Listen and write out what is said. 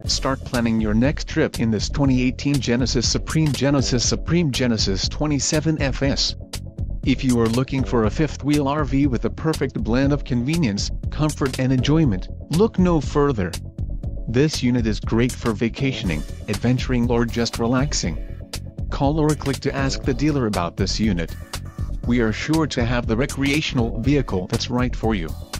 Start planning your next trip in this 2018 Genesis Supreme 27 FS. If you are looking for a fifth-wheel RV with a perfect blend of convenience, comfort and enjoyment, look no further. This unit is great for vacationing, adventuring or just relaxing. Call or click to ask the dealer about this unit. We are sure to have the recreational vehicle that's right for you.